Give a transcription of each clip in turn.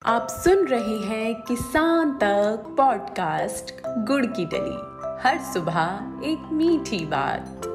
आप सुन रहे हैं किसान तक पॉडकास्ट गुड़ की डली। हर सुबह एक मीठी बात।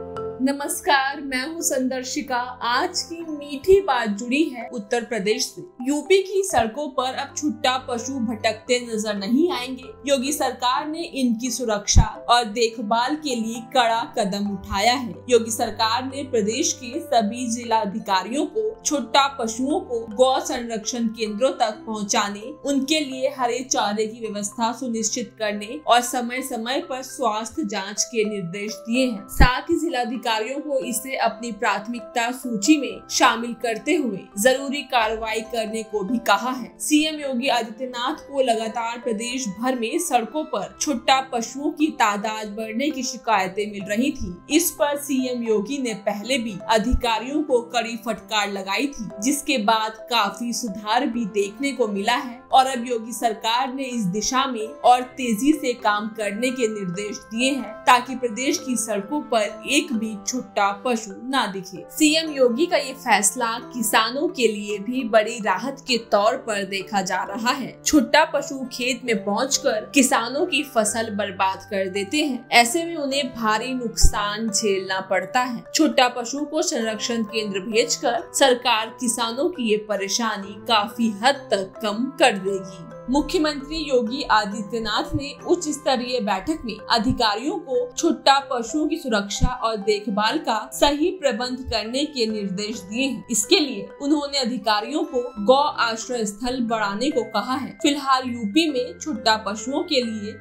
नमस्कार, मैं हूँ संदर्शिका। आज की मीठी बात जुड़ी है उत्तर प्रदेश से। यूपी की सड़कों पर अब छुट्टा पशु भटकते नजर नहीं आएंगे। योगी सरकार ने इनकी सुरक्षा और देखभाल के लिए कड़ा कदम उठाया है। योगी सरकार ने प्रदेश के सभी जिला अधिकारियों को छुट्टा पशुओं को गौ संरक्षण केंद्रों तक पहुंचाने, उनके लिए हरे चारे की व्यवस्था सुनिश्चित करने और समय समय पर स्वास्थ्य जांच के निर्देश दिए हैं। साथ ही जिलाधिकारियों को इसे अपनी प्राथमिकता सूची में शामिल करते हुए जरूरी कार्रवाई करने को भी कहा है। सीएम योगी आदित्यनाथ को लगातार प्रदेश भर में सड़कों पर छुट्टा पशुओं की तादाद बढ़ने की शिकायतें मिल रही थी। इस पर सीएम योगी ने पहले भी अधिकारियों को कड़ी फटकार लगाई थी, जिसके बाद काफी सुधार भी देखने को मिला है और अब योगी सरकार ने इस दिशा में और तेजी से काम करने के निर्देश दिए हैं ताकि प्रदेश की सड़कों पर एक भी छुट्टा पशु ना दिखे। सीएम योगी का ये फैसला किसानों के लिए भी बड़ी राहत के तौर पर देखा जा रहा है। छुट्टा पशु खेत में पहुंचकर किसानों की फसल बर्बाद कर देते हैं। ऐसे में उन्हें भारी नुकसान झेलना पड़ता है। छुट्टा पशु को संरक्षण केंद्र भेजकर सरकार किसानों की ये परेशानी काफी हद तक कम कर देगी। मुख्यमंत्री योगी आदित्यनाथ ने उच्च स्तरीय बैठक में अधिकारियों को छुट्टा पशुओं की सुरक्षा और देखभाल का सही प्रबंध करने के निर्देश दिए हैं। इसके लिए उन्होंने अधिकारियों को गौ आश्रय स्थल बढ़ाने को कहा है। फिलहाल यूपी में छुट्टा पशुओं के लिए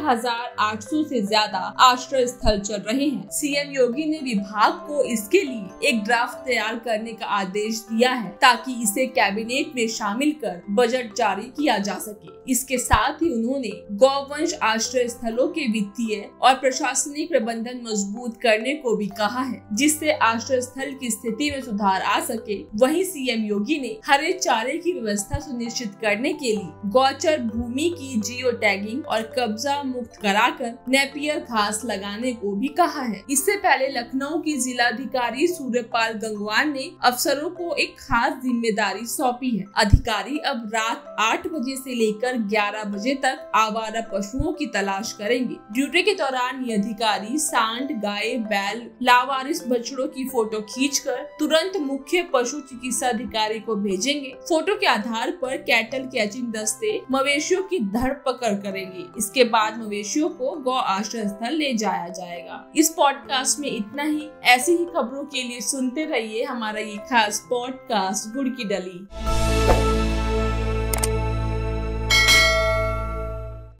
6,800 से ज्यादा आश्रय स्थल चल रहे हैं। सीएम योगी ने विभाग को इसके लिए एक ड्राफ्ट तैयार करने का आदेश दिया है ताकि इसे कैबिनेट में शामिल कर बजट जारी किया जा सके। इसके साथ ही उन्होंने गौवंश आश्रय स्थलों के वित्तीय और प्रशासनिक प्रबंधन मजबूत करने को भी कहा है, जिससे आश्रय स्थल की स्थिति में सुधार आ सके। वहीं सीएम योगी ने हरे चारे की व्यवस्था सुनिश्चित करने के लिए गौचर भूमि की जियो टैगिंग और कब्जा मुक्त कराकर नेपियर घास लगाने को भी कहा है। इससे पहले लखनऊ की जिलाधिकारी सूर्यपाल गंगवार ने अफसरों को एक खास जिम्मेदारी सौंपी है। अधिकारी अब रात 8 बजे से लेकर 11 बजे तक आवारा पशुओं की तलाश करेंगे। ड्यूटी के दौरान ये अधिकारी सांड, गाय, बैल, लावारिस बछड़ों की फोटो खींचकर तुरंत मुख्य पशु चिकित्सा अधिकारी को भेजेंगे। फोटो के आधार पर कैटल कैचिंग दस्ते मवेशियों की धरपकड़ करेंगे। इसके बाद मवेशियों को गौ आश्रय स्थल ले जाया जाएगा। इस पॉडकास्ट में इतना ही। ऐसी ही खबरों के लिए सुनते रहिए हमारा ये खास पॉडकास्ट गुड़ की डली।